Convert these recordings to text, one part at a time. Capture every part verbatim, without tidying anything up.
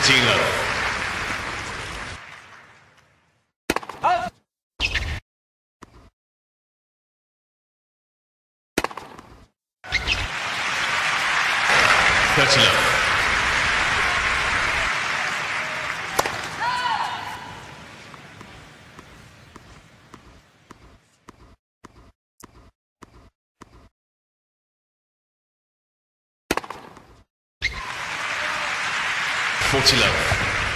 fifteen love. thirty love. forty love.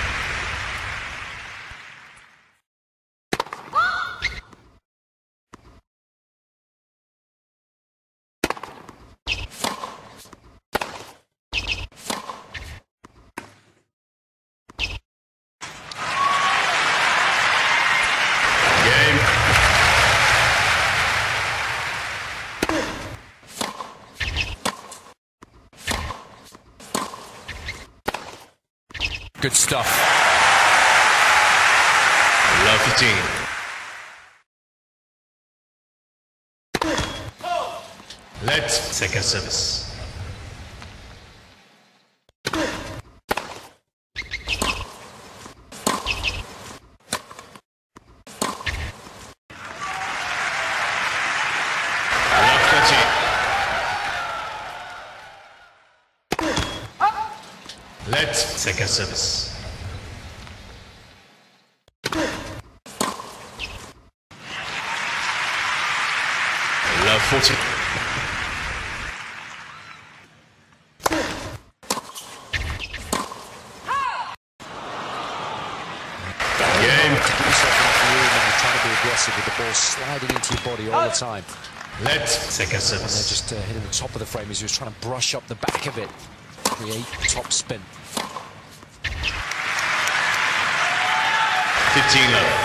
Good stuff. Love fifteen. Let's second service. Love twenty. Let's second service. Love forty. Game. Keep yourself in the room and you're trying to be aggressive with the ball sliding into your body all the time. Let's second service. And they're just uh, hitting the top of the frame as he was trying to brush up the back of it. Create top spin. fifteen love.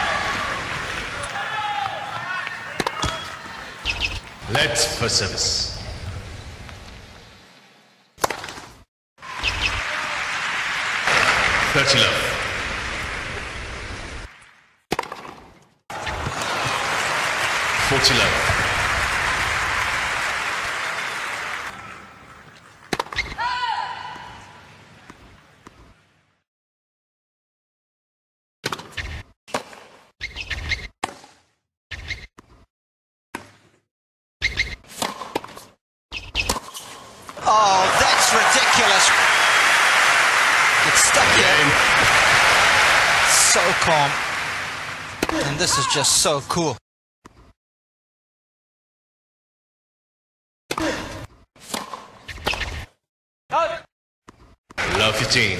Let's first service. thirty love. forty love. Oh, that's ridiculous. It's stuck here. So calm. And this is just so cool. Love fifteen.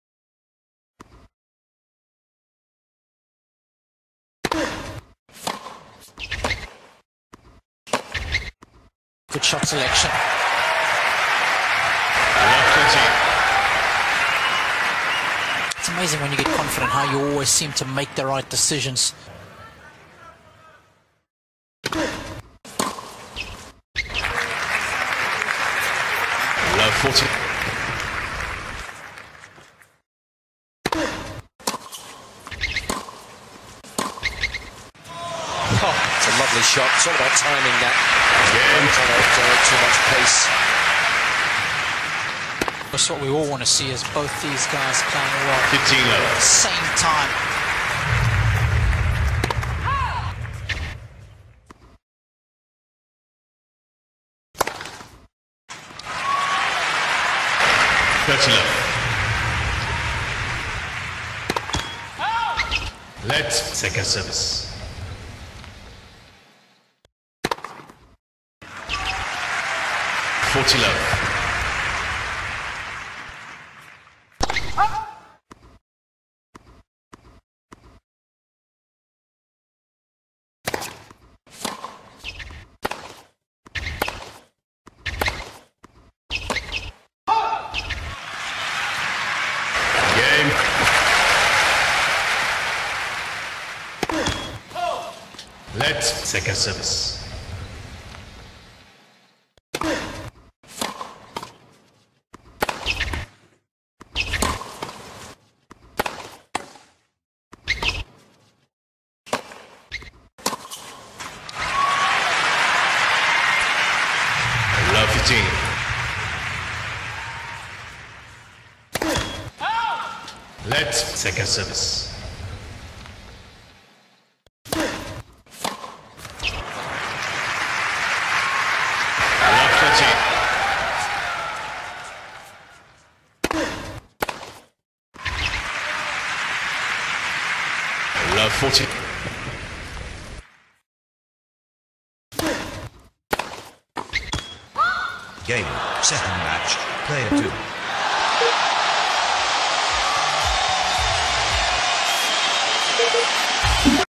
Good shot selection. It's amazing when you get confident how you always seem to make the right decisions. Love forty. Oh, it's a lovely shot. It's all about timing that. Don't try to generate too much pace. That's what we all want to see, is both these guys playing well fifteen at love. the same time. thirty love. Let's second service. forty love. Game. Let's second service. Love fifteen. Let's second service. Love thirteen. Love fourteen. Game, second match, player two.